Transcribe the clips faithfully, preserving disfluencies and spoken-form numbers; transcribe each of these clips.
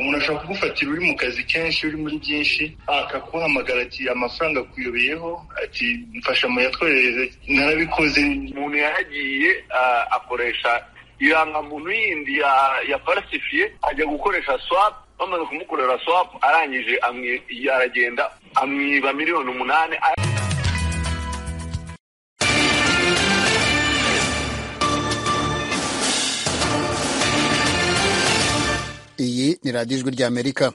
umuntu ashobora kugufatira uri mu kazi kenshi uri muri byinshi akakuhamagara ati amafaranga akuyobeyeho ati mfasha muyatwohereze. Narabikoze. Umuntu yagiye akoresha irangamuntu yindi ya ya falsifiye ajya gukoresha swap, bamaze kumukorera swap arangije aragenda amwiba miliyoni umunani. Iyi ni radiyo ijwi ry'Amerika.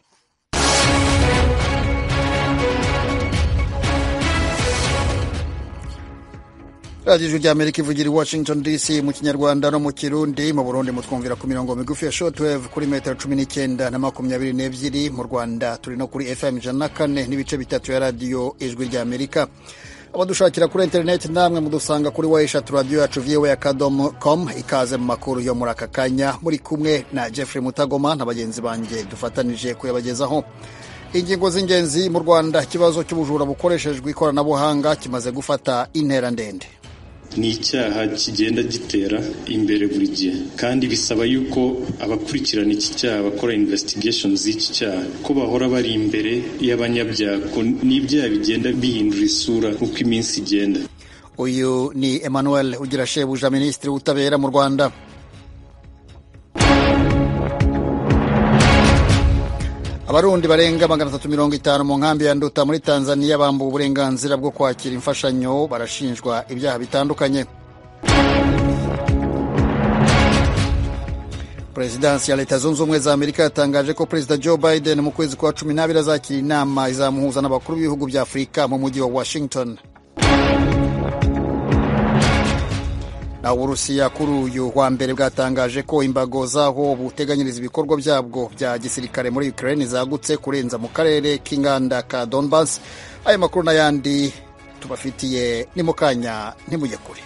radiyo ijwi ry'Amerika ivugira i Washington D C mu Kinyarwanda no mu Kirundi. Mu Burundi mutwumvira ku mirongo migufi ya shortwave kuri metero cumi n'icyenda na makumyabiri n'ebyiri. Mu Rwanda turi no kuri F M ijana na kane n'ibice bitatu ya radiyo ijwi ry'Amerika. Abadushakira kuri interineti namwe mudusanga kuri wa eshatu radiyo yacu voa akadomo com. Ikaze mu makuru yo muri aka kanya, muri kumwe na Jeffrey Mutagoma na bagenzi banjye dufatanije kuyabagezaho. Ingingo z'ingenzi. Mu Rwanda ikibazo cy'ubujura bukoreshejwe ikoranabuhanga kimaze gufata intera ndende. Ni icyaha kigenda gitera imbere buri gihe, kandi bisaba yuko abakurikirana iki cyaha bakora investigation z'iki cyaha ko bahora bari imbere y'abanyabyaha, n'ibyaha bigenda bihindura isura uko iminsi igenda. Uyu ni Emmanuel Ugirashebuja, Minisitiri w'Ubutabera mu Rwanda. Abarundi barenga magana atatu mirongo itanu mu nkambi ya Nduta muri Tanzania bambuwe uburenganzira bwo kwakira imfashanyo, barashinjwa ibyaha bitandukanye. Perezidansi ya Leta Zunze Ubumwe za Amerika yatangaje ko Perezida Joe Biden mu kwezi kwa cumi n'abiri azakira inama izamuhuza n'abakuru b'ibihugu bya Afurika mu mujyi wa Washington. Na Uburusiya kuri uyu wa mbere bwatangaje ko imbago zaho buteganyiriza ibikorwa byabwo bya gisirikare muri Ukraine zagutse kurenza mu karere k'inganda ka Donbas. Aya makuru n'ayandi tubafitiye ni mu kanya, ntimujye kure.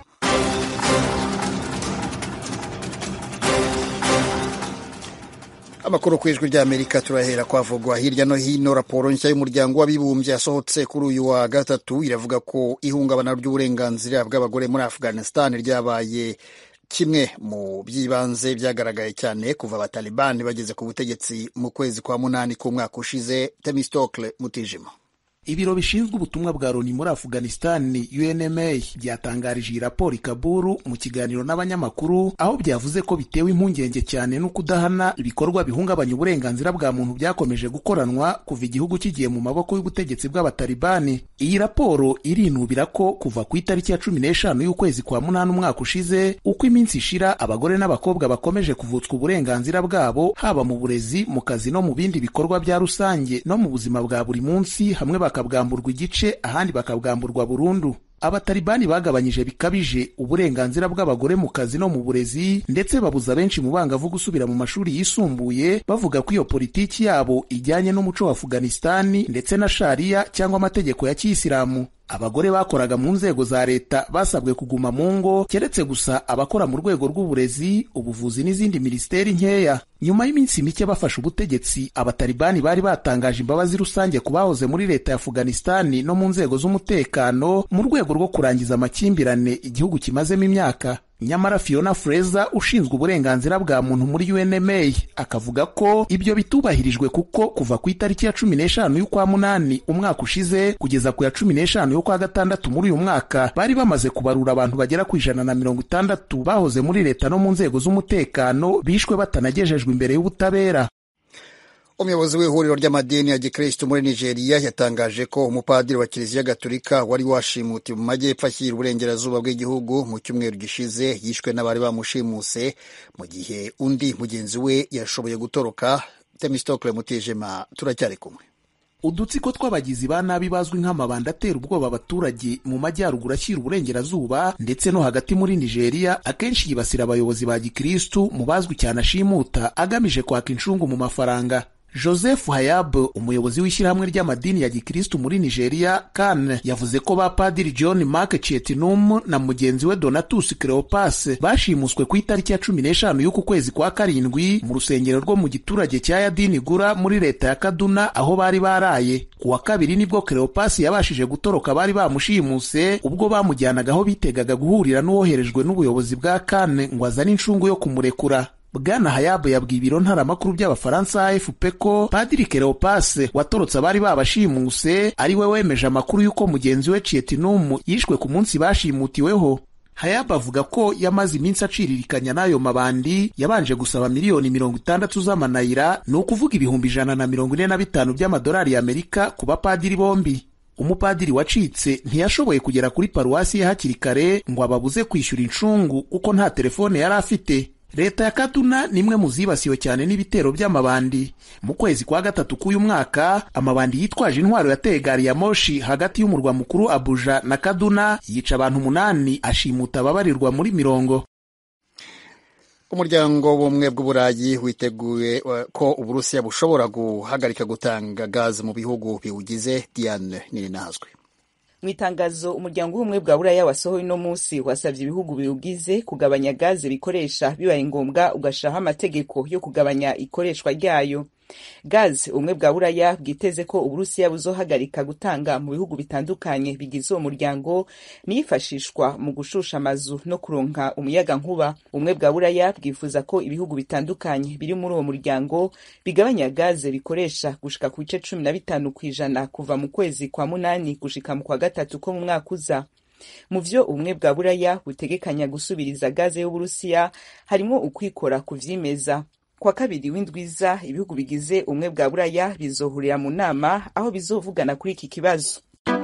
Amakuru ku ijwi ry'Amerika turahera kwavugwa hirya no hino. Raporo nshya y'umuryango w'abibumbye yasohotse kuri uyu wa gatatu iravuga ko ihungabana ry'uburenganzira bw'abagore muri Afghanistan ryabaye kimwe mu by'ibanze byagaragaye cyane kuva abatalibani bageze ku butegetsi mu kwezi kwa munani k'umwaka ushize. Temistokle Mutijima. Ibiro bishinzwe ubutumwa bwa Loni muri Afghanistan U N M A byatangarije iyi raporo i Kabul mu kiganiro n'abanyamakuru, aho byavuze ko bitewe impungenge cyane no kudahana ibikorwa bihungabanya uburenganzira bwa muntu byakomeje gukoranwa kuva igihugu kigiye mu maboko y'ubutegetsi bw'abatalibani. Iyi raporo irinubira ko kuva ku itariki ya cumi n'eshanu y'ukwezi kwa munani umwaka ushize, uko iminsi ishira abagore n'abakobwa bakomeje kuvutswa uburenganzira bwabo, haba mu burezi, mu kazi no mu bindi bikorwa bya rusange no mu buzima bwa buri munsi, hamwe bakabwamburwa igice, ahandi bakabwamburwa burundu. Abatalibani bagabanyije bikabije uburenganzira bw'abagore mu kazi no mu burezi, ndetse babuza benshi mu bangavu gusubira mu mashuri yisumbuye, bavuga ko iyo politiki yabo ijyanye n'umuco wa Afghanistan ndetse na sharia cyangwa amategeko ya Kiyisilamu. Abagore bakoraga mu nzego za leta basabwe kuguma mu ngo, keretse gusa abakora mu rwego rw'uburezi, ubuvuzi n'izindi minisiteri nkeya. Nyuma y'iminsi mike bafashe ubutegetsi, abatalibani bari batangaje imbabazi rusange ku bahoze muri leta ya Afghanistan no mu nzego z'umutekano mu rwego rwo kurangiza amakimbirane igihugu kimazemo imyaka. Nyamara Fiona Fraser ushinzwe uburenganzira bwa muntu muri U N M A akavuga ko ibyo bitubahirijwe, kuko kuva ku itariki ya cumi n'eshanu y'ukwa munani umwaka ushize kugeza ku ya cumi n'eshanu y'ukwa gatandatu muri uyu mwaka bari bamaze kubarura abantu bagera ku ijana na mirongo itandatu bahoze muri leta no mu nzego z'umutekano bishwe batanagejejwe imbere y'ubutabera. Umuyobozi w'ihuriro ry'amadini ya Gikristo muri Nigeria yatangaje ko umupadiri wa Kiliziya Gatolika wari washimutiwe mu majyepfo ashyira uburengerazuba bw'igihugu mu cyumweru gishize yishwe n'abari bamushimuse, mu gihe undi mugenzi we yashoboye gutoroka. Temistokle Mutijima, turacyari kumwe. Udutsiko tw'abagizi ba nabi bazwi nk'amabanda atera ubwoba abaturage mu majyaruguru ashyira uburengerazuba ndetse no hagati muri Nigeria akenshi yibasira abayobozi ba Gikristo mu bazwi cyane ashimuta agamije kwaka incungu mu mafaranga. Joseph Hayab, umuyobozi w'ishyirahamwe ry'amadini ya Gikristo muri Nigeria Kan, yavuze ko ba Padiri John Mark Chetinum na mugenzi we Donatus Cleopas bashimuswe ku itariki ya cumi n'eshanu y'uku kwezi kwa karindwi mu rusengero rwo mu giturage cya Yadinigura muri leta ya Kaduna aho bari baraye. Ku wa kabiri nibwo Cleopas yabashije gutoroka bari bamushimuse ubwo bamujyanaga aho bitegaga guhurira n'uwoherejwe n'ubuyobozi bwa Kan ngo azane incungu yo kumurekura. Bwana Hayab yabwiye ibiro ntaramakuru by'abafaransa A F P ko Padiri Cleopas watorotse abari babashimuse ari we wemeje amakuru y'uko mugenzi we Chietinum yishwe ku munsi bashimutiweho. Hayab avuga ko yamaze iminsi aciririkanya n'ayo mabandi, yabanje gusaba miliyoni mirongo itandatu z'amanayira, ni ukuvuga ibihumbi ijana na mirongo ine na bitanu by'amadolari y'Amerika ku bapadiri bombi. Umupadiri wacitse ntiyashoboye kugera kuri paruwasi ye hakiri kare ngo ababuze kwishyura incungu kuko nta telefone yari afite. Leta ya Kaduna nimwe mu zibasiwe cyane n'ibitero by'amabandi. Mu kwezi kwa gatatu k'uyu mwaka, amabandi yitwaje intwaro yateye gari ya moshi hagati y'umurwa mukuru Abuja na Kaduna, yica abantu umunani, ashimuta ababarirwa muri mirongo. Umuryango w'ubumwe bw'Uburayi witeguye ko Uburusiya bushobora guhagarika gutanga gaze mu bihugu biwugize. Diane Nininazwe. Mwitangazo umuryango w'ubumwe bwa Buraya wasohoye no munsi wasavye ibihugu biwugize kugabanya gaze bikoresha bibaye ngombwa ugashaho amategeko yo kugabanya ikoreshwa ryayo. Gaze umwe bwa Buraya bwiteze ko Uburusiya buzohagarika gutanga mu bihugu bitandukanye bigize uwo muryango nifashishwa mu gushusha amazu no kuronka umuyaga nkuba. Umwe bwa Buraya bwifuza ko ibihugu bitandukanye biri muri uwo muryango bigabanya gaze bikoresha gushika ku bice cumi na bitanu kw'ijana kuva mu kwezi kwa munani gushika mu kwa gatatu ko mu mwaka uza. Mu vyo ubumwe bwa Buraya butegekanya gusubiriza gaze y'Uburusiya harimo ukwikora kuvyimeza. Kwa kabiri w'indwiza ibihugu bigize umwe bwa Buraya bizohurira mu nama aho bizovugana kuri iki kibazo.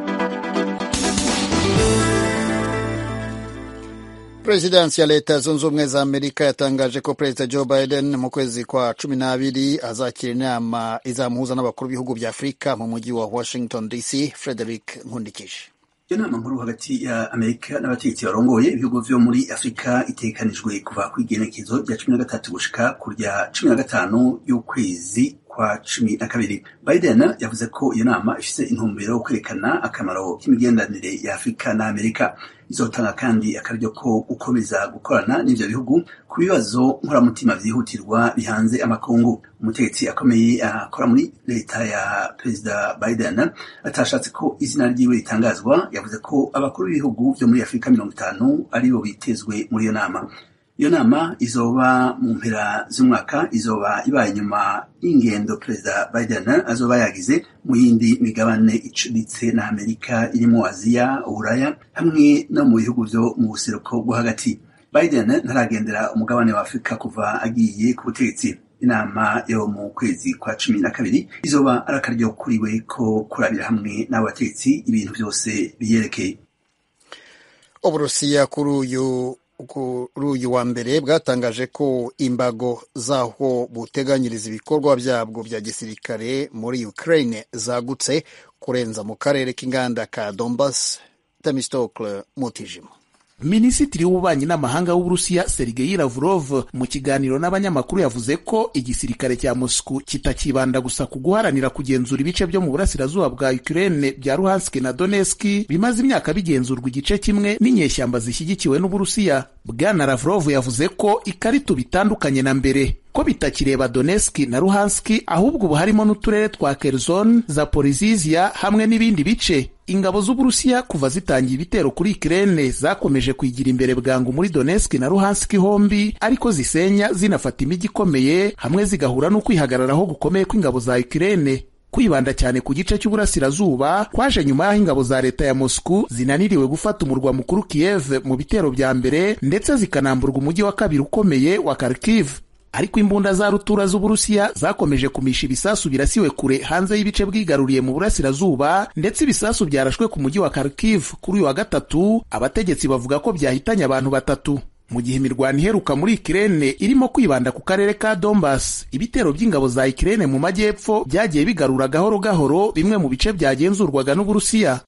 Presidensi ya Leta Zunze Ubumwe za Amerika yatangaje ko Perezida Joe Biden mu kwezi kwa cumi n'abiri azakira inama izamuhuza n'abakuru b'ibihugu bya Afurika mu mujyi wa Washington D C. Frederick Nkundikije. Iyo nama nkuru hagati ya Amerika n'abategetsi barongoye ibihugu vyo muri Afrika itekanijwe kuva ku igenekezo rya cumi na gatatu gushika ku rya cumi na gatanu y'ukwezi kwa cumi na kabiri. Biden yavuze ko iyo nama ifise intumbero yo kwerekana akamaro k'imigenderanire ya Afrika na Amerika. Izotanga kandi akaryo ko gukomeza gukorana n'ivyo bihugu ku bibazo nkoramutima vyihutirwa bihanze amakungu. Umutegetsi akomeye akora muri leta ya Perezida Biden atashatse ko izina ryiwe ritangazwa, yavuze ko abakuru b'ibihugu vyo muri Afrika mirongo itanu aribo bitezwe muri iyo nama. Iyo nama izoba mu mpera z'umwaka, izoba ibaye nyuma y'ingendo Perezida Biden azoba yagize mu yindi migabane icuditse na Amerika irimo Aziya, Uburaya hamwe no mu bihugu vyo mu buseruko bwo hagati. Biden ntaragendera umugabane wa Afrika kuva agiye ku butegetsi. Inama yo mu kwezi kwa cumi na kabiri izoba ari akaryo kuriwe ko kurabira hamwe n'abategetsi ibintu vyose biyerekeye. Uburusiya kuri uyu kuri uyu wa mbere bwatangaje ko imbago zaho buteganyiriza ibikorwa byabwo bya gisirikare muri Ukraine zagutse kurenza mu karere k'inganda ka Donbas. Temistokle Mutijima. Minisitiri w'ububanyi n'amahanga w'Uburusiya Sergei Lavrov mu kiganiro n'abanyamakuru yavuze ko igisirikare cya Moscow kitakibanda gusa ku guharanira kugenzura ibice byo mu burasirazuba bwa Ukraine bya Luhansk na Donetsk bimaze imyaka bigenzurwa igice kimwe n'inyeshyamba zishyigikiwe n'Uburusiya. Bwana Lavrov yavuze ko ikarito bitandukanye na mbere, ko bitakireba Donetsk na Luhansk ahubwo ubu harimo n'uturere twa Kherson, Zaporizhia hamwe n'ibindi bice. Ingabo z'Uburusiya kuva zitangiye ibitero kuri Ukraine zakomeje kwigira imbere bwangu muri Donetsk na Luhansk hombi, ariko zisenya zinafata imijyi ikomeye hamwe zigahura no kwihagararaho gukomeye kw'ingabo za Ukraine. Kwibanda cyane ku gice cy'uburasirazuba kwaje nyuma y'aho ingabo za leta ya Moscow zinaniriwe gufata umurwa mukuru Kiev mu bitero bya mbere ndetse zikanamburwa umujyi wa kabiri ukomeye wa Kharkiv. Ariko imbunda za rutura z'Uburusiya zakomeje kumisha ibisasu birasiwe kure hanze y'ibice bwigaruriye mu burasirazuba, ndetse ibisasu byarashwe ku mujyi wa Kharkiv kuri uyu wa gatatu. Abategetsi bavuga ko byahitanye abantu batatu. Mu gihe imirwano iheruka muri Ukraine irimo kwibanda ku karere ka Donbas, ibitero by'ingabo za Ukraine mu majyepfo byagiye bigarura gahoro gahoro bimwe mu bice byagenzurwaga n'Uburusiya.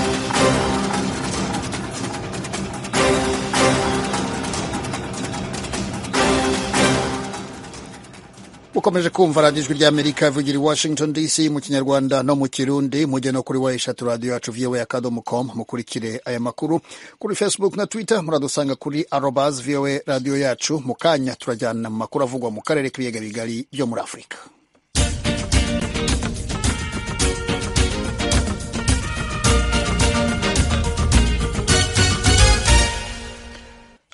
Ukomeje kumva radiyo ijwi ry'Amerika ivugira i Washington D C mu Kinyarwanda no mu Kirundi. Mujye no kuri wa eshatu radiyo yacu v o a akadomo com mukurikire aya makuru. Kuri Facebook na Twitter muradusanga kuri arobase v o a radiyo yacu. Mu kanya turajyana mu makuru avugwa mu karere k'ibiyaga bigari byo muri Afurika.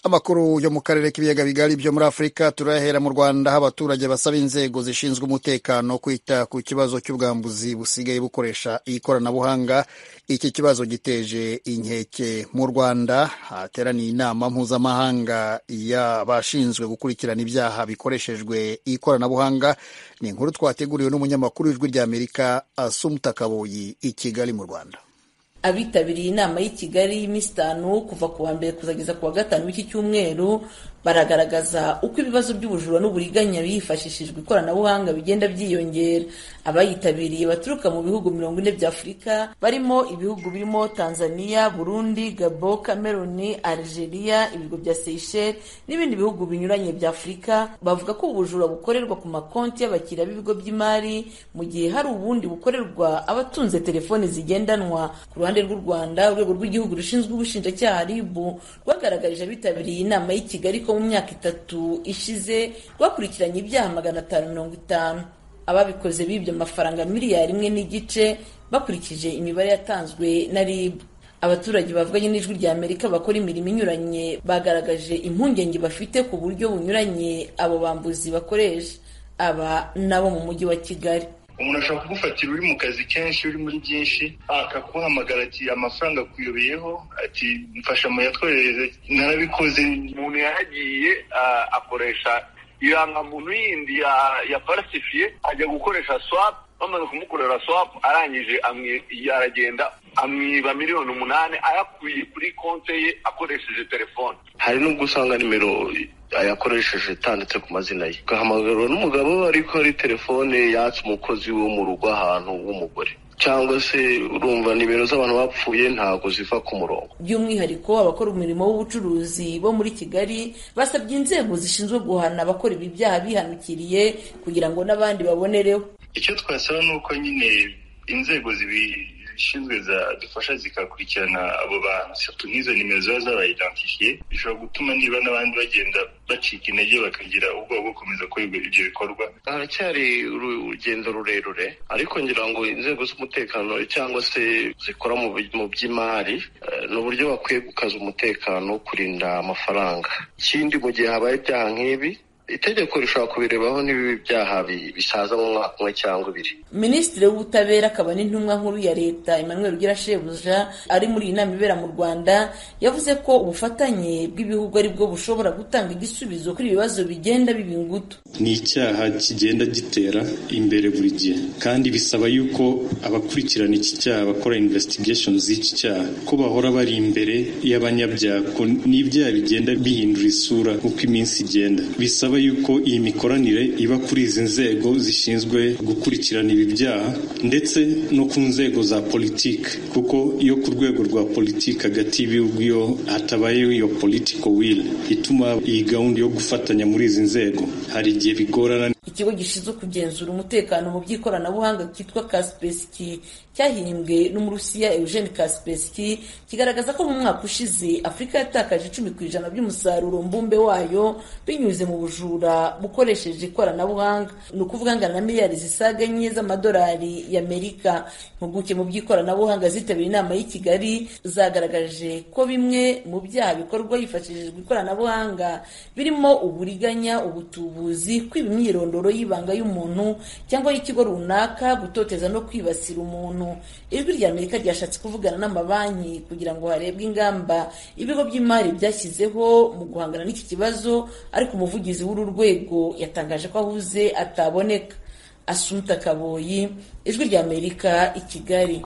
Amakuru yo mu karere k'ibiyaga bigari byo muri Afurika turahera mu Rwanda, aho abaturage basaba inzego zishinzwe umutekano kwita ku kibazo cy'ubwambuzi busigaye bukoresha ikoranabuhanga. Iki kibazo giteje inkeke mu Rwanda, hateraniye inama mpuzamahanga y'abashinzwe gukurikirana ibyaha bikoreshejwe ikoranabuhanga. Ni inkuru twateguriwe n'umunyamakuru w'Ijwi ry'Amerika Assumpta Kaboyi i Kigali mu Rwanda. Abitabiriye inama y'i Kigali y'iminsi itanu kuva ku wa mbere kuzageza ku wa gatanu w'iki cyumweru baragaragaza uko ibibazo by'ubujura n'uburiganya bifashishijwe ikoranabuhanga bigenda byiyongera. Abayitabiriye baturuka mu bihugu mirongo ine bya Afurika, barimo ibihugu birimo Tanzania, Burundi, Gabon, Cameroon, Algeria, ibigo bya Seychelles n'ibindi bihugu binyuranye bya Afurika. Bavuga ko ubujura bukorerwa ku makonti y'abakiriya b'ibigo by'imari, mu gihe hari ubundi bukorerwa abatunze telefoni zigendanwa. Ku ruhande rw'u Rwanda, urwego rw'igihugu rushinzwe ubushinjacyaha R I B rwagaragarije abitabiriye inama y'i Kigali ko mu myaka itatu ishize rwakurikiranye ibyaha magana atanu mirongo itanu. Ababikoze bibye amafaranga miliyari imwe n'igice bakurikije imibare yatanzwe na R I B. Abaturage bavuganye n'Ijwi ry'Amerika bakora imirimo inyuranye bagaragaje impungenge bafite ku buryo bunyuranye abo bambuzi bakoresha. Aba nabo mu mujyi wa Kigali. Umuntu ashobora kugufatira uri mu kazi kenshi, uri muri byinshi, akakuhamagara ati amafaranga akuyobeyeho, ati mfasha muyatwohereze. Narabikoze. Umuntu yagiye akoresha irangamuntu yindi ya falsifiye, ajya gukoresha swap, bamaze kumukorera swap arangije aragenda amwiba miliyoni umunani ayakuye kuri konti ye akoresheje telefone. Hari n'ubwo usanga nimero ayakoresheje itanditse ku mazina ye, ugahamagarwa n'umugabo ariko ari telefone yatse umukozi wo mu rugo ahantu w'umugore, cyangwa se urumva nimero z'abantu bapfuye ntago ziva ku murongo. By'umwihariko abakora umurimo w'ubucuruzi bo muri Kigali basabye inzego zishinzwe guhana abakora ibi byaha bihanukiriye kugira ngo n'abandi babonereho. Icyo twasaba ni uko nyine inzego zibishinzwe zadufasha zikakurikirana abo bantu, surtout nk'izo nimero ziba zabayidentifiye, bishobora gutuma niba n'abandi bagenda bacika intege bakagira ubwoba bwo gukomeza gukora ibyo bikorwa. Haracyari urugendo rurerure, ariko ngira ngo inzego z'umutekano cyangwa se zikora mu by'imari ni uburyo bakwiye gukaza umutekano, kurinda amafaranga. Ikindi, mu gihe habaye ibyaha nk'ibi, itegeko rishobora kubirebaho n'ibibi byaha bisaza mu mwaka umwe cyangwa ibiri. Minisitiri w'Ubutabera akaba n'intumwa nkuru ya Leta Emmanuel Girashebuja ari muri iyi nama ibera mu Rwanda yavuze ko ubufatanye bw'ibihugu ari bwo bushobora gutanga igisubizo kuri ibibazo bigenda biba ingutu. Ni icyaha kigenda gitera imbere buri gihe, kandi bisaba yuko abakurikirana iki cyaha bakora investigation z'iki cyaha ko bahora bari imbere y'abanyabyaha, ko n'ibyaha bigenda bihindura isura uko iminsi igenda. Bisaba yuko iyi mikoranire iba kuri izi nzego zishinzwe gukurikirana ibi byaha ndetse no ku nzego za politiki, kuko iyo ku rwego rwa politiki hagati y'ibihugu iyo hatabayeho iyo political will ituma iyi gahunda yo gufatanya muri izi nzego hari igihe bigorana. Ikigo gishinzwe kugenzura umutekano mu by'ikoranabuhanga cyitwa Kaspersky cyahimbwe n'Umurusiya Eugene Kaspersky kigaragaza ko mu mwaka ushize Afurika yatakaje icumi ku ijana by'umusaruro mbumbe wayo binyuze mu bujura bukoresheje ikoranabuhanga, ni ukuvuga ngana na miliyari zisaga enye z'amadolari y'Amerika. Impuguke mu by'ikoranabuhanga zitabiriye inama y'i Kigali zagaragaje ko bimwe mu byaha bikorwa hifashishijwe ikoranabuhanga birimo uburiganya, ubutubuzi, kwiba imyirondoro y'ibanga y'umuntu cyangwa y'ikigo runaka, gutoteza no kwibasira umuntu. Ijwi ry'Amerika ryashatse kuvugana n'amabanki kugira ngo harebwe ingamba ibigo by'imari byashyizeho mu guhangana n'iki kibazo, ariko umuvugizi w'uru rwego yatangaje ko ahuze ataboneka. Assumpta Kaboyi, Ijwi ry'Amerika i Kigali.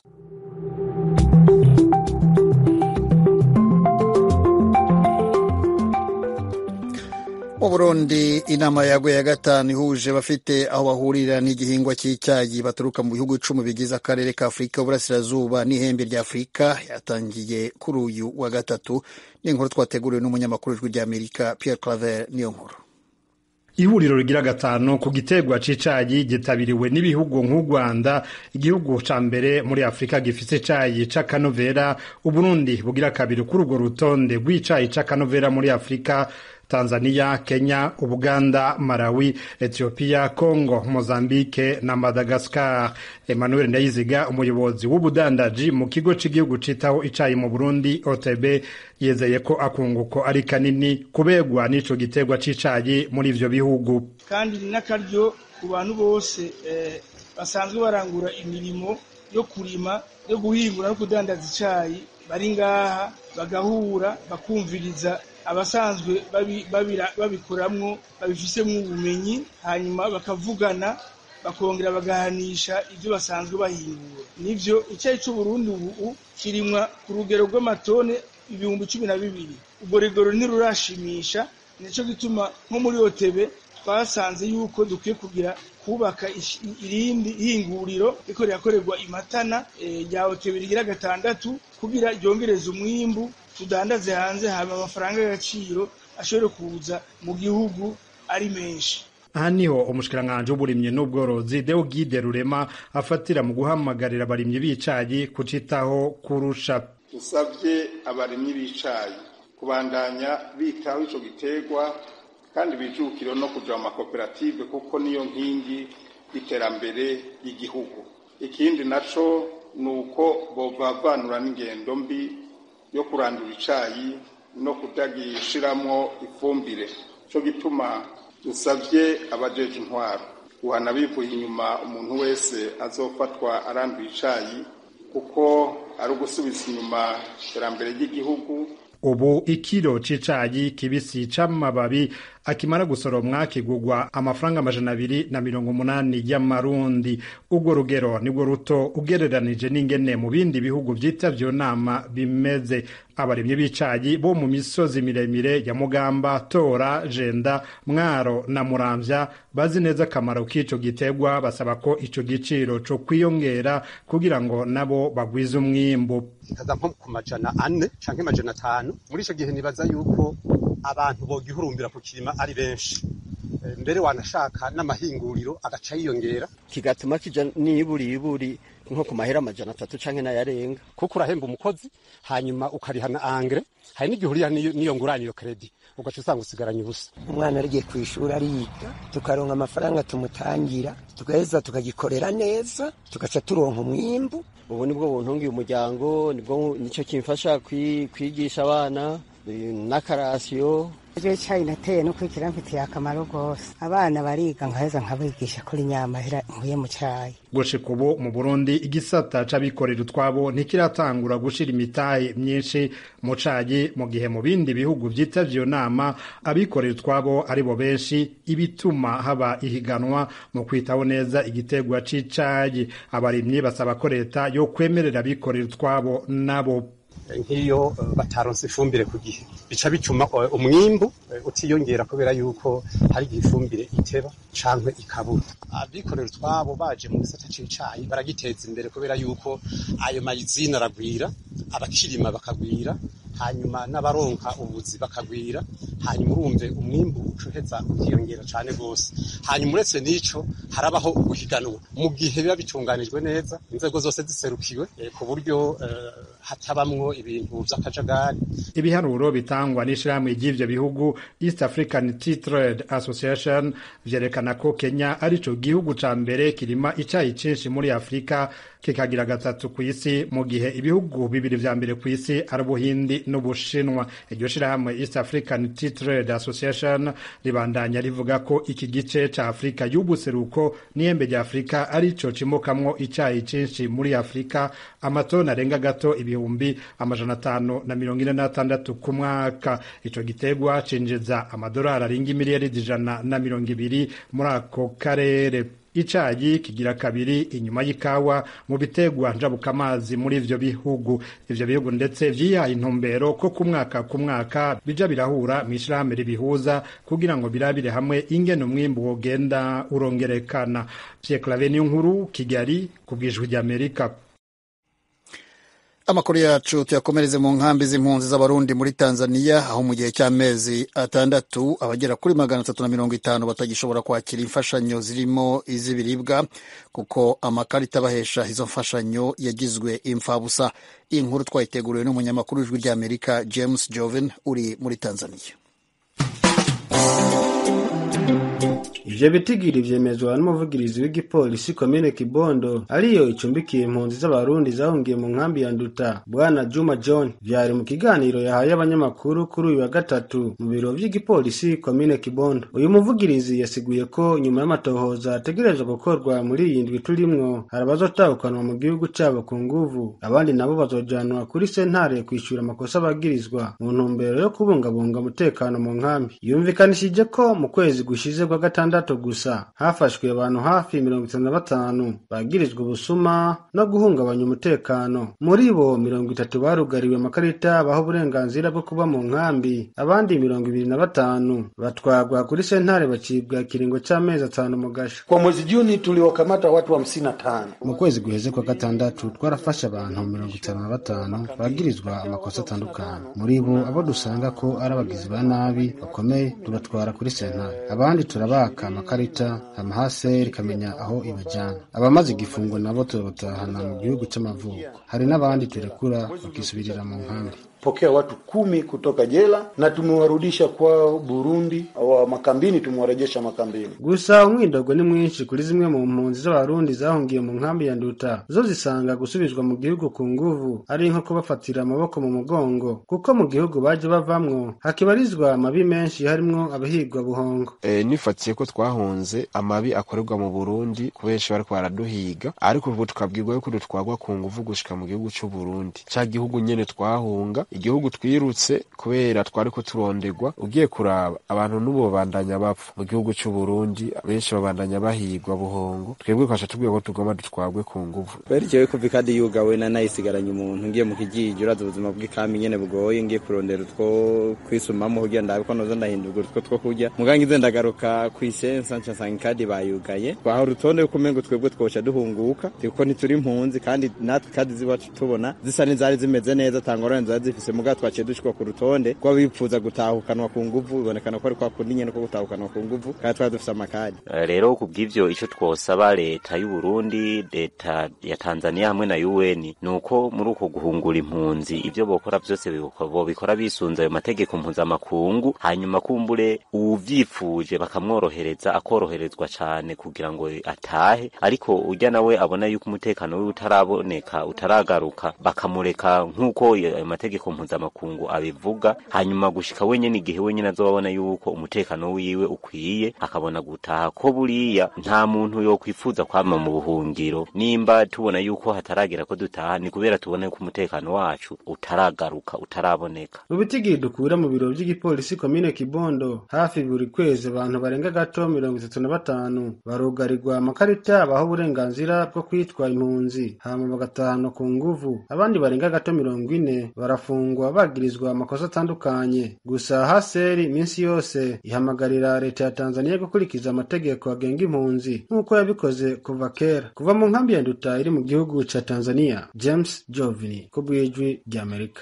Mu Burundi, inama yaguye ya gatanu ihuje bafite aho bahurira n'igihingwa cy'icyayi baturuka mu bihugu icumi bigize akarere ka Afurika y'Uburasirazuba n'ihembe rya Afurika yatangiye kuri uyu wa gatatu. Ni inkuru twateguriwe n'umunyamakuru w'Ijwi ry'Amerika Pierre Claver niyo nkuru. Ihuriro rigira gatanu ku gitegwa c'icayi gitabiriwe n'ibihugu nk'u Rwanda, igihugu ca mbere muri Afrika gifise icayi c'akanovera. Uburundi bugira kabiri kuri urwo rutonde rw'icayi c'akanovera muri Afrika, Tanzania, Kenya, Uganda, Malawi, Ethiopia, Congo, Mozambique na Madagascar. Emmanuel Ndayiziga, umuyobozi w'ubudandaji mu kigo cy'igihugu citaho icayi mu Burundi O T B, yezeye ko akunguko ari kanini kubegwa n'ico gitegwa c'icayi muri ivyo bihugu. Kandi n'akaryo ku bantu bose eh, basanzwe barangura imirimo yo kurima, yo guhingura no kudandaza icayi, bari ngaha bagahura bakumviriza abasanzwe babikoramwo babifisemo ubumenyi, hanyuma bakavugana bakongera bagahanisha ibyo basanzwe bahingura. Nivyo icyayi cy'u Burundi ubu kirimwa ku rugero rw'amatone ibihumbi cumi na bibiri. Ubwo rugero ntirurashimisha, nico gituma nko muri O T B twasanze yuko dukwiye kugira kubaka irindi hinguriro riko ryakorerwa imatana rya O T B rigira gatandatu kugira ryongereza umwimbu tudandaze hanze haba amafaranga y'agaciro ashobora kuza mu gihugu ari menshi. Aha niho umushikiranganje w'uburimyi n'ubworozi Deogide Rurema afatira mu guhamagarira abarimyi b'icayi kucitaho kurusha. Dusabye abarimyi b'icayi kubandanya bitaho ico gitegwa kandi bijukiro no kuja mu makoperative kuko niyo nkingi y'iterambere y'igihugu. Ikindi naco nuko bovavanura n'ingendo mbi yo kurandura icayi no kutagishiramwo ifumbire. Cyo gituma dusabye abajeje intwaro guhana bivuye inyuma umuntu wese azofatwa aranduye icayi kuko ari ugusubiza inyuma iterambere ry'igihugu. Ubu ikiro c'icayi kibisi c'amababi akimara gusoromwa kigugwa amafaranga amajana abiri na mirongo umunani y'amarundi. Ubwo rugero nibwo ruto ugereranije n'ingene mu bindi bihugu vyitavye nama bimeze. Abarimyi b'icayi bo mu misozi miremire ya Mugamba, Tora, Jenda, Mwaro na Muramvya bazi neza akamaro k'ico gitegwa, basaba ko ico giciro co kwiyongera kugira ngo nabo bagwize umwimbu. Kaza nko ku majana ane canke majana atanu. Muri ico gihe nibaza yuko abantu bogihurumbira ku kirima ari benshi, mbere wanashaka n'amahinguriro agaca yiyongera kigatuma kija niburi iburi nko ku mahera amajana atatu canke nayarenga, kuko urahemba umukozi hanyuma ukarihana angre, hari n'igihe urira niyo nguraniro credit ugaca usanga usigaranye ubusa. Umwana arigiye kwishura ariga, tukaronka amafaranga tumutangira, tugaheza tukagikorera neza, tugaca turonka umwimbu. Ubu nibwo buntungiye umuryango, nibwo nico kimfasha kwigisha abana n'akarasiyo. Ejo cyayi nateye no kwikira mfitiye akamaro gose. Abana bariga nkaheza nkabigisha kuri nyamahera nkuye mu cyayi. Gushika ubu mu Burundi igisata c'abikorera utwabo ntikiratangura gushira imitahe myinshi mu cayi, mu gihe mu bindi bihugu vyitavye nama abikorera utwabo ari bo benshi, ibituma haba ihiganwa mu kwitaho neza igitegwa c'icayi. Abarimyi basaba ko leta yo kwemerera abikorera utwabo nabo. Nk'iyo bataronse ifumbire ku gihe bica bituma umwimbu utiyongera kubera yuko hari ifumbire iteba canke ikabura. Abikorera utwabo baje mu gisata c'icayi baragiteza imbere kubera yuko ayo mayizina aragwira, abakirima bakagwira, hanyuma n'abaronka ubuzi bakagwira, hanyuma urumve umwimbu ucuheza ukiyongera cane gose. Hanyuma uretse n'ico harabaho guhiganwa mu gihe biba bitunganijwe neza, inzego zose ziserukiwe ku buryo uh, hatabamwo ibintu vy'akajagari. Ibiharuro bitangwa n'ishirahamwe ry'ivyo bihugu East African Tea Trade Association vyerekana ko Kenya arico gihugu ca mbere kirima icayi cinshi muri Afrika, kikagira gatatu ku isi, mu gihe ibihugu bibiri vya mbere ku isi ari Ubuhindi n'Ubushinwa. Iryo shirahamwe East African Tea Trade Association ribandanya rivuga ko iki gice ca Afrika y'ubuseruko n'iyembe rya Afrika arico cimokamwo icayi cinshi muri Afrika, amatoni arenga gato ibihumbi amajana atanu na mirongo ine n'atandatu ku mwaka. Ico gitegwa cinjiza amadolari arenga imiliyaridi ijana na mirongo ibiri muri ako karere. Icayi kigira kabiri inyuma y'ikawa mu bitegwa njabukamazi muri ivyo bihugu. Ivyo bihugu ndetse vyihaye intumbero ko ku mwaka ku mwaka bija birahura mw'ishirahamwe ribihuza kugira ngo birabire hamwe ingene umwimbu wogenda urongerekana. Pierre Claver Niyonkuru, Kigali, kubw'Ijwi ry'Amerika. Amakuru yacu tuyakomereze mu nkambi z'impunzi z'abarundi muri Tanzania, aho mu gihe cy'amezi atandatu abagera kuri magana atatu na mirongo itanu batagishobora kwakira imfashanyo zirimo iz'ibiribwa kuko amakarita bahesha izo mfashanyo yagizwe imfabusa. Iyi nkuru twayiteguriwe n'umunyamakuru w'Ijwi ry'Amerika James Joven uri muri Tanzania. ivyo bitigiri vyemezwa n'umuvugirizi w'igipolisi komine Kibondo ariyo icumbikiye impunzi z'abarundi zahungiye mu nkambi ya Nduta bwana Juma John. Vyari mu kiganiro yahaye abanyamakuru kuri uyu wa gatatu mu biro vy'igipolisi komine Kibondo. Uyu muvugirizi yasiguye ko nyuma y'amatohoza ategerezwa gukorwa muri iyi ndwi turimwo hari abazotahukanwa mu gihugu cabo ku nguvu, abandi nabo bazojanwa kuri sentare kwishura amakosa bagirizwa mu ntumbero yo kubungabunga umutekano mu nkambi. Yumvikanishije ko mu kwezi gushize kwa gatandatu gusa hafashwe abantu hafi mirongo itanu na batanu bagirizwa ubusuma no guhungabanya umutekano. Muri bo mirongo itatu barugariwe amakarita baho uburenganzira bwo kuba mu nkambi, abandi mirongo ibiri na batanu batwagwa kuri sentare bacibwa kiringo c'amezi atanu mu gasho. Kwa mwezi Juni tuliwakamata watu hamsini na tano. Mu kwezi guheze kwa gatandatu twarafashe abantu mirongo itanu na batanu bagirizwa amakosa atandukanye. Muri bo abo dusanga ko ari abagizi ba nabi bakomeye tubatwara kuri sentare, abandi turabaka amakarita amahaseri kamenya aho ibajana. Abamaze igifungo nabo tubatahana mu gihugu c'amavuko. Hari n'abandi turekura bakisubirira mu nkambi. Pokea watu kumi kutoka jela na tumewarudisha kwa Burundi au makambini, tumewarejesha makambini. Gusa umwidogo ni mwinshi kuri zimwe mu mpunzi z'abarundi zahungiye mu nkambi ya Nduta zo zisanga gusubizwa mu gihugu ku nguvu ari nko kubafatira amaboko mu mugongo, kuko mu gihugu baje bavamwo hakibarizwa amabi menshi harimwo abahigwa buhongo. E, nifatiye ko twahunze amabi akorerwa mu Burundi kubenshi bariko baraduhiga, ariko ubu tukabwirwa yuko dutwagwa ku nguvu gushika mu gihugu c'u Burundi, ca gihugu nyene twahunga, igihugu twirutse kubera twariko turondegwa. Ugiye kuraba abantu nubo bandanya bapfa mu gihugu cy'u Burundi, benshi babandanya bahigwa buhongo. Twebwe kwasha tubwiye ko tugomba dutwagwe ku nguvu. Berije ko vikadi yugawe na nayisigaranye umuntu ngiye mu kijiji uraza ubuzima bw'ikami nyene bugoye, ngiye kurondera utwo kwisumamo kugira ndabe ko nozo ndahindurwa utwo two kurya. Mugangize ndagaruka kwisensa nca sanga kadi bayugaye, baho rutonde ko mengo twebwe twoca duhunguka kuko ntituri impunzi, kandi natwe kadi zibacu tubona zisa n'izari zimeze neza tangorane zifise muga twaciye dushikwa ku rutonde kwa bipfuza gutahukanwa ku nguvu, bibonekana ko ari kwa kundi nyene ko gutahukanwa ku nguvu kandi twari dufise amakadi. Rero kubw'ivyo ico twosaba leta y'u Burundi, leta ya Tanzania hamwe na U N nuko muri uko guhungura impunzi ivyo bokora vyose bikora bisunza ayo mategeko mpuzamakungu, hanyuma kumbure uvyifuje bakamworohereza akoroherezwa cane kugira ngo atahe, ariko urya nawe abona yuko umutekano we utaraboneka utaragaruka bakamureka nkuko ayo mategeko mpuzamakungu abivuga, hanyuma gushika wenyene igihe wenyene azobabona yuko umutekano wiwe ukwiye akabona gutaha. Ko buriya nta muntu yo kwifuza kwama mu buhungiro, nimba tubona yuko hataragera ko dutaha ni kubera tubona yuko umutekano wacu utaragaruka utaraboneka. Mu bitigiri dukura mu biro by'igipolisi komine Kibondo, hafi buri kwezi abantu barenga gato mirongo itatu na batanu barugarirwa amakarita baho uburenganzira bwo kwitwa impunzi hama bagatahana ku nguvu, abandi barenga gato mirongo ine barafungwa bagirizwa amakosa atandukanye. Gusa haseri iminsi yose ihamagarira leta ya Tanzania gukurikiza amategeko agenga impunzi nk'uko yabikoze kuva kera. Kuva mu nkambi ya Nduta iri mu gihugu ca Tanzania, James Jovini ku bw'ijwi ry'Amerika.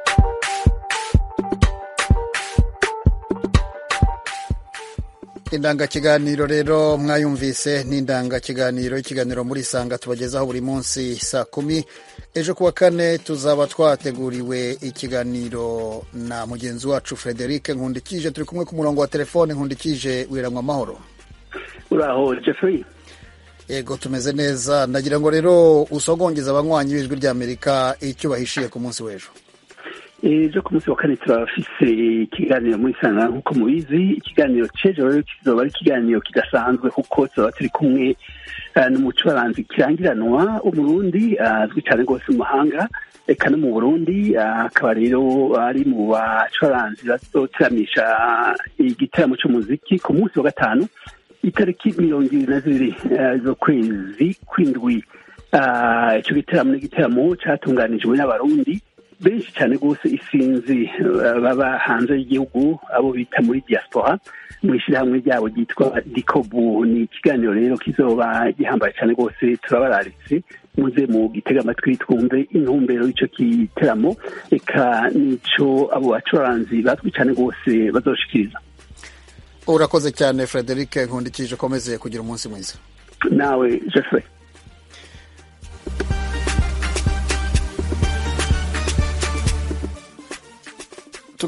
Indangakiganiro rero mwayumvise ni indangakiganiro ikiganiro muri Sanga tubagezaho buri munsi saa kumi. Ejo kuwa kane tuzaba twateguriwe ikiganiro na mugenzi wacu Frederic Nkundikije, turi kumwe ku murongo wa telefone. Nkundikije, wiramwa amahoro? Uraho Jeffrey? Yego tumeze neza. Ndagira ngo rero usogongeza abanywanyi b'ijwi ry'Amerika icyo bahishiye ku munsi w'ejo. Ejo ku munsi wa kane turafise ikiganiro muri Sanga nk'uko mubizi. Ikiganiro c'ejo rero kizoba ari ikiganiro kidasanzwe kuko tuzoba turi kumwe n'umucuranzi kirangiranwa umurundi azwi cyane rwose mu mahanga eka no mu Burundi, akaba rero ari mu bacuranzi bazoteramisha igitaramo c'umuziki ku munsi wa gatanu itariki mirongo ibiri na zibiri z'ukwezi kw'indwi. Ico gitaramo n'igiteramo catunganijwe n'abarundi benshi cyane rwose isinzi baba hanze y'igihugu, abo bita muri diaspora, mu ishyirahamwe ryabo ryitwa Dikobu. Ni ikiganiro rero kizoba gihambaye cyane rwose, turabararitse muze mu gitega amatwi twumve intumbero y'ico giteramo eka nico abo bacuranzi bazwi cyane rwose bazoshikiriza. Urakoze cyane Frederic Nkundikije, komeze kugira umunsi mwiza. Nawe Jeffrey.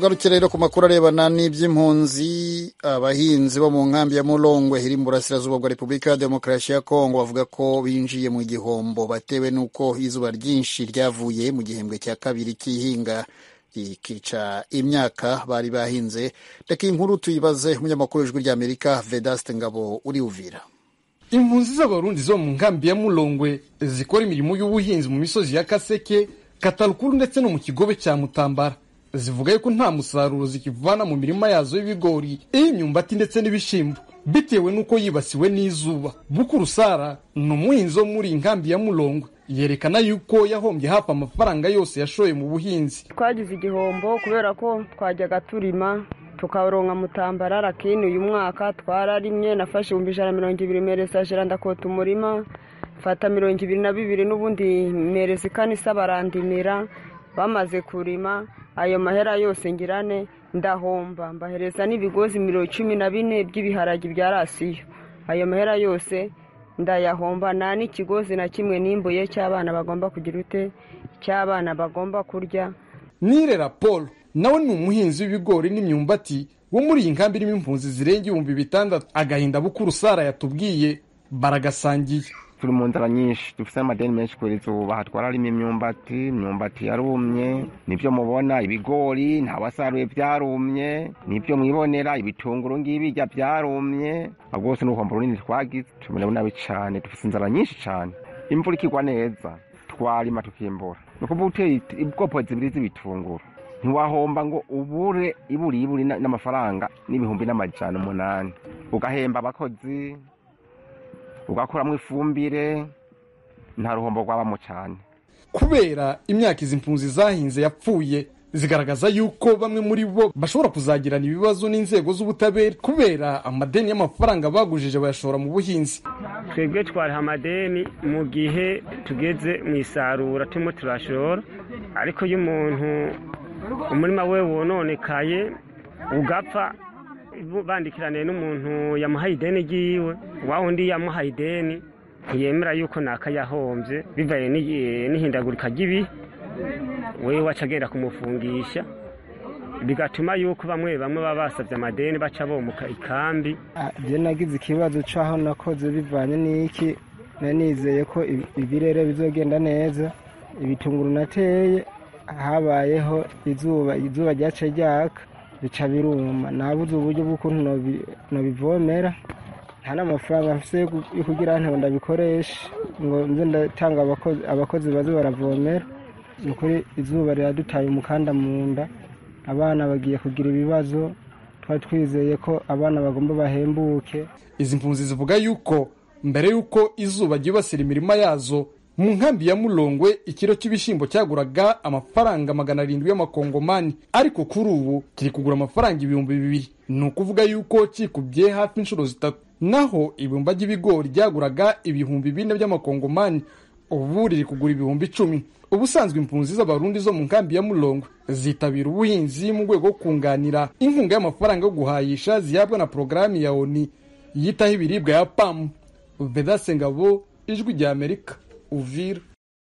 tugaruke rero ku makuru arebana n'iby'impunzi. Abahinzi bo mu nkambi ya Mulongwe iri mu burasirazuba bwa Repubulika ya Demokarasi ya Kongo bavuga ko binjiye mu gihombo batewe n'uko izuba ryinshi ryavuye mu gihembwe cya kabiri cy'ihinga rikica imyaka bari bahinze. Reka inkuru tuyibaze umunyamakuru w'ijwi ry'Amerika Vedaste Ngabo uri Uvira. Impunzi z'abarundi zo mu nkambi ya Mulongwe zikora imirimo y'ubuhinzi mu misozi ya Kaseke, Katalukuru ndetse no mu kigobe cya Mutambara zivuga yuko nta musaruro zikivana mu mirima yazo y'ibigori, imyumbati ndetse n'ibishimbo bitewe n'uko yibasiwe n'izuba. Bukuru Sara ni umuhinzi wo muri inkambi ya Mulongwe, yerekana yuko yahombye hafi amafaranga yose yashoye mu buhinzi. Twagize igihombo kubera ko twajyaga turima tukaronka Mutambara, lakini uyu mwaka twararimye nafashe ibihumbi ijana na mirongo ibiri meresajera ndakota umurima fata mirongo ibiri na bibiri n'ubundi merezi kanisa barandimira. Bamaze kurima ayo mahera yose ngirane ndahomba, mbahereza n'ibigozi mirongo cumi na bine by'ibiharagi bya rasiyo. Ayo mahera yose ndayahomba, nta n'ikigozi na kimwe nimbuye cy'abana bagomba kugira ute cy'abana bagomba kurya. Nirera Paul nawe ni umuhinzi w'ibigori n'imyumbati wo muri iyi nkambi irimo impunzi zirenga ibihumbi bitandatu. Agahinda Bukuru Sara yatubwiye baragasangiye. Turi mu nzara nyinshi, dufite amadeni menshi kubera izuba. Aha twararima imyumbati, imyumbati yarumye, nibyo mubona. Ibigori nta wasaruye byarumye, nibyo mwibonera. Ibitunguru ngibijya byarumye. Rwose n'uruhombo runini twagize, tumubona nabi cyane. Dufite inzara nyinshi cyane. Imvura ikigwa neza twarima tukimbura. Nuko buteye ubwoko zibiri z'ibitunguru ntiwahomba ngo ubure iburi iburi n'amafaranga n'ibihumbi n'amajana umunani. Ugahemba abakozi, ugakuramo ifumbire, nta ruhombo rwabamo cyane. Kubera imyaka izi mpunzi zahinze yapfuye, zigaragaza yuko bamwe muri bo bashobora kuzagirana ibibazo n'inzego z'ubutabera kubera amadeni y'amafaranga bagujije bayashora mu buhinzi. Twebwe twari amadeni mu gihe tugeze mu isarura turimo turashora, ariko iyo umuntu umurima we wononekaye ugapfa bandikirane n'umuntu yamuhaye ideni ryiwe, wa wundi yamuhaye ideni ntiyemera yuko nakayahombye bivaye n'ihindagurika ry'ibihe, wewe wacagenda kumufungisha, bigatuma yuko bamwe bamwe baba basabye amadeni baca bomuka ikambi. Je nagize ikibazo caho nakoze bivanye n'iki, nanizeye ko ibirere bizogenda neza. Ibitunguru nateye habayeho izuba, izuba ryace ryaka bica biruma, nabuze uburyo bw'ukuntu nobivomera, nta n'amafaranga mfise yo kugira nte ndabikoresha ngo nze ndatanga abakozi abakozi baze baravomera. Nukuri izuba riradutaye umukanda mu nda, abana bagiye kugira ibibazo, twari twizeye ko abana bagomba bahembuke. Izi mpunzi zivuga yuko mbere yuko izuba ryibasira imirima yazo mu nkambi ya Mulongwe ikiro cy'ibishimbo cyaguraga amafaranga magana arindwi y'amakongomani, ariko kuri ubu kiri kugura amafaranga ibihumbi bibiri. Ni ukuvuga yuko kikubye hafi inshuro zitatu. Naho ibumba ry'ibigori ryaguraga ibihumbi bine by'amakongomani, ubu riri kugura ibihumbi icumi. Ubusanzwe impunzi z'abarundi zo mu nkambi ya Mulongwe zitabira ubuhinzi mu rwego rwo kunganira inkunga y'amafaranga yo guhayisha zihabwa na porogaramu ya O N U yitaho ibiribwa ya P A M. Vedaste Ngabo, Ijwi ry'Amerika, Uvira.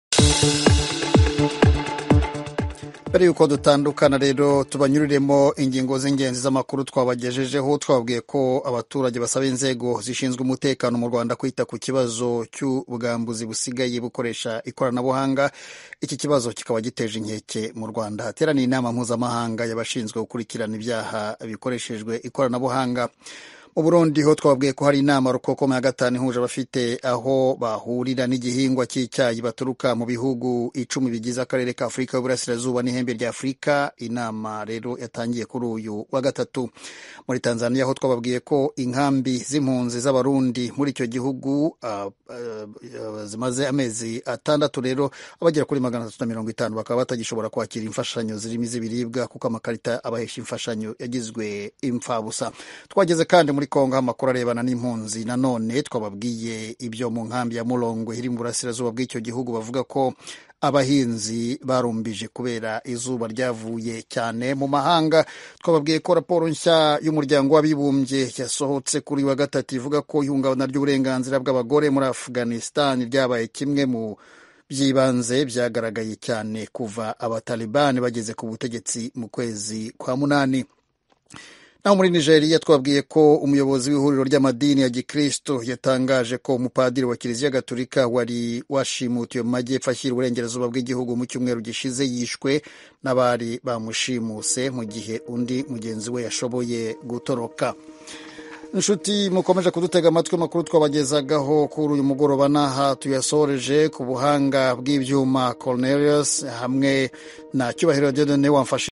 Mbere yuko dutandukana rero tubanyuriremo ingingo z'ingenzi z'amakuru twabagejejeho. Twabwiye ko abaturage basaba inzego zishinzwe umutekano mu Rwanda kwita ku kibazo cy'ubwambuzi busigaye bukoresha ikoranabuhanga. Iki kibazo kikaba giteje inkeke mu Rwanda. Hateraniye inama mpuzamahanga y'abashinzwe gukurikirana ibyaha bikoreshejwe ikoranabuhanga. Mu Burundi ho twabwiye ko hari inama rukokoma ya gatanu ihuje abafite aho bahurira n'igihingwa cy'icyayi baturuka mu bihugu icumi bigize akarere ka Afurika y'Uburasirazuba n'ihembe rya Afurika. Inama rero yatangiye kuri uyu wa gatatu. Muri Tanzania ho twababwiye ko inkambi z'impunzi z'abarundi muri icyo gihugu uh, uh, zimaze amezi atandatu rero abagera kuri magana atatu na mirongo itanu bakaba batagishobora kwakira imfashanyo zirimo iz'ibiribwa kuko amakarita abahesha imfashanyo yagizwe imfabusa. Twageze kandi muri Kongo amakuru arebana n'impunzi. Nanone twababwiye ibyo mu nkambi ya Mulongwe iri mu burasirazuba bw'icyo gihugu bavuga ko abahinzi barumbije kubera izuba ryavuye cyane mu mahanga. Twababwiye ko raporo nshya y'umuryango w'abibumbye yasohotse kuri wa gatatu ivuga ko ihungabana ry'uburenganzira bw'abagore muri Afghanistan ryabaye kimwe mu by'ibanze byagaragaye cyane kuva abatalibani bageze ku butegetsi mu kwezi kwa munani. Naho muri Nigeria twabwiye ko umuyobozi w'ihuriro ry'amadini ya Gikristo yatangaje ko umupadiri wa Kiliziya Gatolika wari washimutiwe mu majyepfo ashyira uburengerazuba bw'igihugu mu cyumweru gishize yishwe n'abari bamushimuse mu gihe undi mugenzi we yashoboye gutoroka. Inshuti mukomeje kudutega amatwi, amakuru twabagezagaho kuri uyu mugoroba n'aha tuyasoreje. Ku buhanga bw'ibyuma Cornelius hamwe na Cyubahiro Dieudonné wamfashe